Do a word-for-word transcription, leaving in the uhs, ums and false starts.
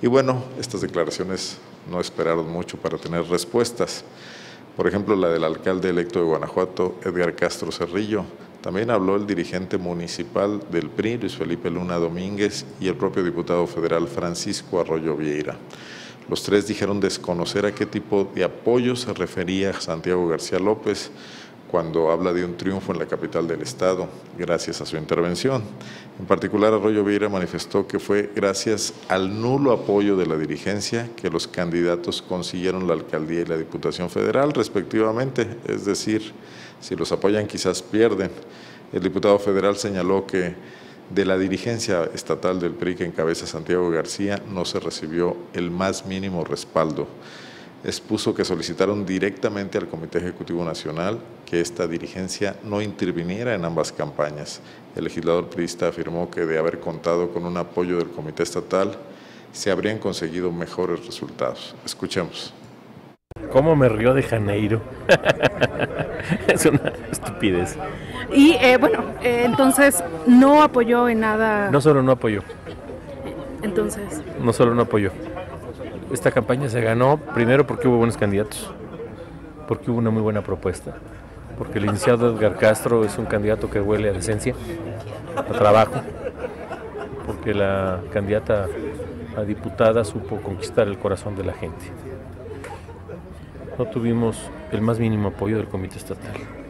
Y bueno, estas declaraciones no esperaron mucho para tener respuestas. Por ejemplo, la del alcalde electo de Guanajuato, Edgar Castro Cerrillo. También habló el dirigente municipal del P R I, Luis Felipe Luna Domínguez, y el propio diputado federal Francisco Arroyo Vieira. Los tres dijeron desconocer a qué tipo de apoyo se refería Santiago García López cuando habla de un triunfo en la capital del estado, gracias a su intervención. En particular, Arroyo Vieira manifestó que fue gracias al nulo apoyo de la dirigencia que los candidatos consiguieron la alcaldía y la diputación federal, respectivamente, es decir, si los apoyan quizás pierden. El diputado federal señaló que de la dirigencia estatal del P R I que encabeza Santiago García no se recibió el más mínimo respaldo. Expuso que solicitaron directamente al Comité Ejecutivo Nacional que esta dirigencia no interviniera en ambas campañas. El legislador priista afirmó que de haber contado con un apoyo del Comité Estatal, se habrían conseguido mejores resultados. Escuchemos. ¿Cómo me río de Janeiro? Es una estupidez. Y eh, bueno, eh, entonces no apoyó en nada. No solo no apoyó. Entonces. No solo no apoyó. Esta campaña se ganó primero porque hubo buenos candidatos, porque hubo una muy buena propuesta, porque el licenciado Edgar Castro es un candidato que huele a decencia, a trabajo, porque la candidata a diputada supo conquistar el corazón de la gente. No tuvimos el más mínimo apoyo del Comité Estatal.